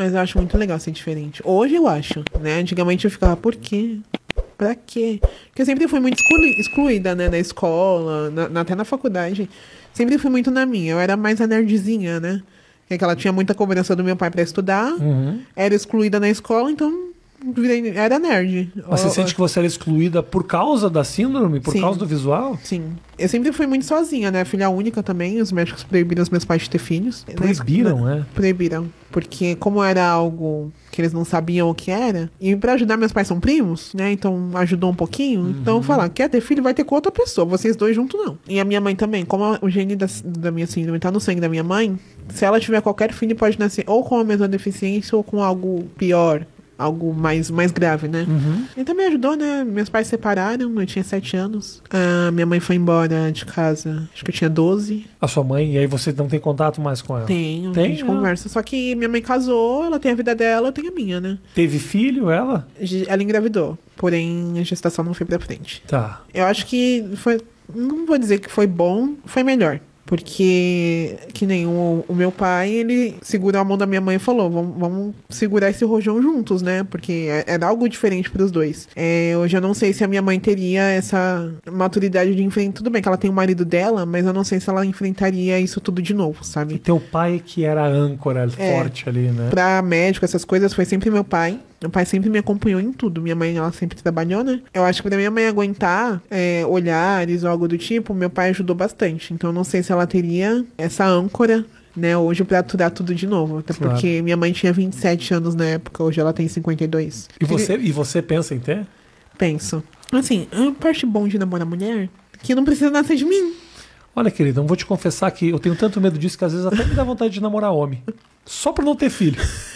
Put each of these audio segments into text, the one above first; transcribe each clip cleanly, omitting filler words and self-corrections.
Mas eu acho muito legal ser diferente. Hoje eu acho, né? Antigamente eu ficava, por quê? Pra quê? Porque eu sempre fui muito excluída, né? Na escola, até na faculdade. Sempre fui muito na minha. Eu era mais a nerdzinha, né? Que ela tinha muita cobrança do meu pai pra estudar. Era excluída na escola, então era nerd. Mas você sente que você era excluída por causa da síndrome? Por Sim. causa do visual? Sim. Eu sempre fui muito sozinha, né? Filha única também. Os médicos proibiram os meus pais de ter filhos. Proibiram, né? Proibiram. Porque como era algo que eles não sabiam o que era, e pra ajudar, meus pais são primos, né? Então ajudou um pouquinho. Então falar, quer ter filho, vai ter com outra pessoa. Vocês dois juntos, não. E a minha mãe também. Como o gene da minha síndrome tá no sangue da minha mãe, se ela tiver qualquer filho, pode nascer ou com a mesma deficiência ou com algo pior. Algo mais grave, né? E também ajudou, né? Meus pais se separaram, eu tinha 7 anos. Minha mãe foi embora de casa, acho que eu tinha 12. A sua mãe, e aí você não tem contato mais com ela? Tenho, Tem? a gente conversa. Só que minha mãe casou, ela tem a vida dela, eu tenho a minha, né? Teve filho, ela? Ela engravidou, porém a gestação não foi pra frente. Tá. Eu acho que foi... Não vou dizer que foi bom, foi melhor. Porque, que nem o meu pai, ele segurou a mão da minha mãe e falou, vamos segurar esse rojão juntos, né? Porque era algo diferente pros dois. Hoje eu não sei se a minha mãe teria essa maturidade de enfrentar. Tudo bem que ela tem o marido dela, mas eu não sei se ela enfrentaria isso tudo de novo, sabe? E teu pai que era a âncora forte ali, né? Pra médico, essas coisas, foi sempre meu pai. Meu pai sempre me acompanhou em tudo. Minha mãe, ela sempre trabalhou, né? Eu acho que pra minha mãe aguentar olhares ou algo do tipo, meu pai ajudou bastante. Então eu não sei se ela teria essa âncora, né, hoje pra aturar tudo de novo. Até porque minha mãe tinha 27 anos na época, hoje ela tem 52. E você pensa em ter? Penso. Assim, a parte bom de namorar mulher, que não precisa nascer de mim. Olha, querida, eu vou te confessar que eu tenho tanto medo disso que às vezes até me dá vontade de namorar homem. Só pra não ter filho.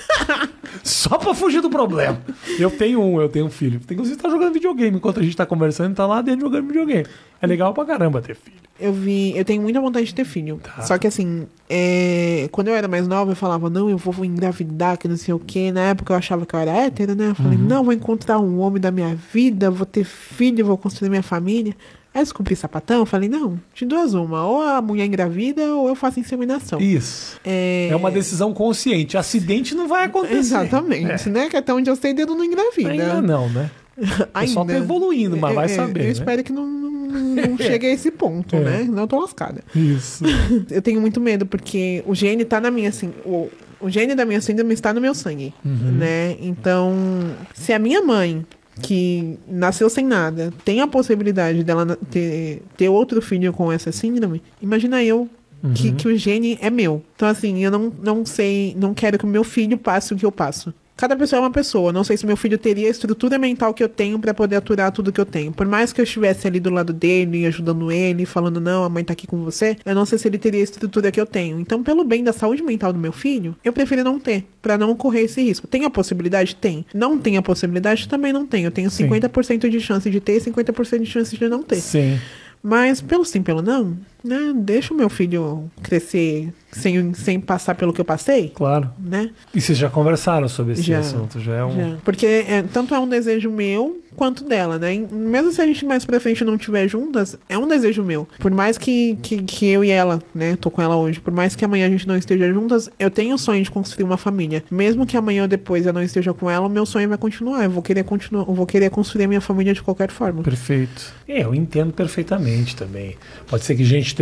Só pra fugir do problema. Eu tenho um filho. Inclusive tá jogando videogame. Enquanto a gente tá conversando, ele tá lá dentro jogando videogame. É legal pra caramba ter filho. Eu tenho muita vontade de ter filho. Tá. Só que assim, quando eu era mais nova, eu falava, não, eu vou engravidar, que não sei o quê. Na época eu achava que eu era hétero, né? Eu falei, não, vou encontrar um homem da minha vida, vou ter filho, vou construir minha família. Aí eu descobri sapatão, eu falei, não, de duas uma. Ou a mulher engravida, ou eu faço inseminação. Isso. É uma decisão consciente. Acidente não vai acontecer. Exatamente, né? Que até onde eu sei, dedo não engravida. Ainda não, né? O pessoal tá evoluindo, mas vai saber. Eu né? espero que não chegue a esse ponto, né? Não tô lascada. Isso. Eu tenho muito medo, porque o gene tá na minha, assim... O gene da minha síndrome está no meu sangue, né? Então, se a minha mãe, que nasceu sem nada, tem a possibilidade dela ter outro filho com essa síndrome, imagina eu, que o gene é meu. Então, assim, eu não sei, não quero que o meu filho passe o que eu passo. Cada pessoa é uma pessoa. Não sei se meu filho teria a estrutura mental que eu tenho pra poder aturar tudo que eu tenho. Por mais que eu estivesse ali do lado dele, ajudando ele, falando, não, a mãe tá aqui com você, eu não sei se ele teria a estrutura que eu tenho. Então, pelo bem da saúde mental do meu filho, eu prefiro não ter, pra não correr esse risco. Tem a possibilidade? Tem. Não tem a possibilidade? Também não tem. Eu tenho 50% de chance de ter e 50% de chance de não ter. Sim. Mas, pelo sim, pelo não, né? Deixa o meu filho crescer sem passar pelo que eu passei. Claro. Né? E vocês já conversaram sobre esse assunto? Já. Porque tanto é um desejo meu quanto dela, né? Mesmo se a gente mais pra frente não estiver juntas, é um desejo meu. Por mais que eu e ela, né? Tô com ela hoje. Por mais que amanhã a gente não esteja juntas, eu tenho o sonho de construir uma família. Mesmo que amanhã ou depois eu não esteja com ela, o meu sonho vai continuar. Eu vou querer construir a minha família de qualquer forma. Perfeito. Eu entendo perfeitamente também. Pode ser que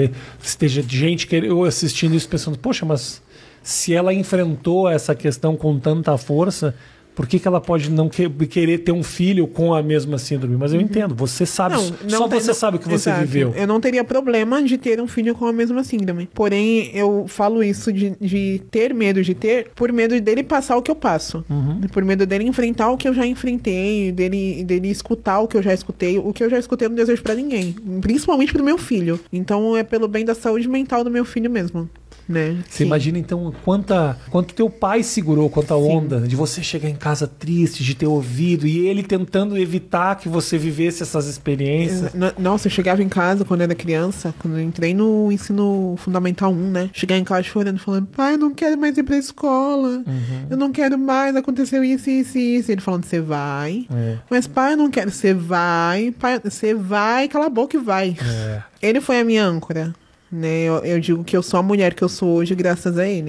esteja gente assistindo isso pensando, poxa, mas se ela enfrentou essa questão com tanta força, por que ela pode não querer ter um filho com a mesma síndrome? Mas eu entendo, você sabe, você sabe o que você viveu. Eu não teria problema de ter um filho com a mesma síndrome. Porém, eu falo isso de ter medo de ter, por medo dele passar o que eu passo. Por medo dele enfrentar o que eu já enfrentei, dele escutar o que eu já escutei. O que eu já escutei eu não desejo pra ninguém. Principalmente pro meu filho. Então é pelo bem da saúde mental do meu filho mesmo. Né? Você imagina então quanto teu pai segurou, quanta onda de você chegar em casa triste, de ter ouvido, e ele tentando evitar que você vivesse essas experiências. Nossa, eu chegava em casa quando eu era criança, quando eu entrei no ensino fundamental 1, né? Chegar em casa chorando, falando, pai, eu não quero mais ir pra escola, eu não quero mais, aconteceu isso, isso e isso. Ele falando, você vai, mas pai, eu não quero, você vai, pai, você vai, cala a boca e vai. Ele foi a minha âncora. Né? Eu digo que eu sou a mulher que eu sou hoje graças a ele.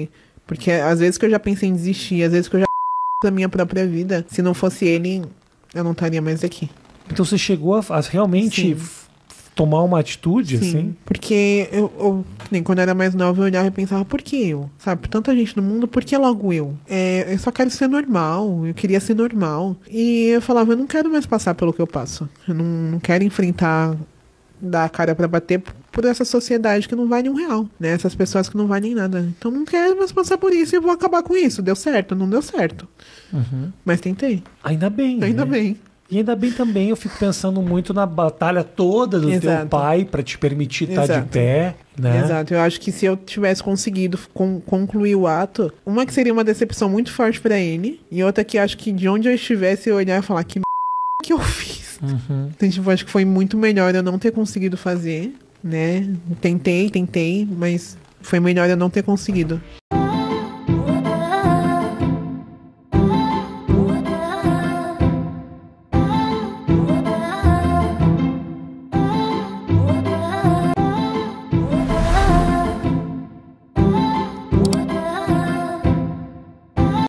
Porque às vezes que eu já pensei em desistir, às vezes que eu já da minha própria vida, se não fosse ele, eu não estaria mais aqui. Então você chegou a realmente tomar uma atitude, Sim, assim? porque nem quando eu era mais nova, eu olhava e pensava, por que eu? Sabe, por tanta gente no mundo, por que logo eu? Eu só quero ser normal, eu queria ser normal. E eu falava, eu não quero mais passar pelo que eu passo. Eu não quero enfrentar, dar a cara pra bater por essa sociedade que não vale R$1, né? Essas pessoas que não valem nada. Então não quero mais passar por isso e vou acabar com isso. Deu certo? Não deu certo. Mas tentei. Ainda bem, Ainda né? bem. E ainda bem também, eu fico pensando muito na batalha toda do teu pai para te permitir estar de pé, né? Exato, eu acho que se eu tivesse conseguido concluir o ato, uma que seria uma decepção muito forte pra ele, e outra que acho que de onde eu estivesse eu olhar e falar que eu fiz. Então, tipo, acho que foi muito melhor eu não ter conseguido fazer, né? Tentei, mas foi melhor eu não ter conseguido.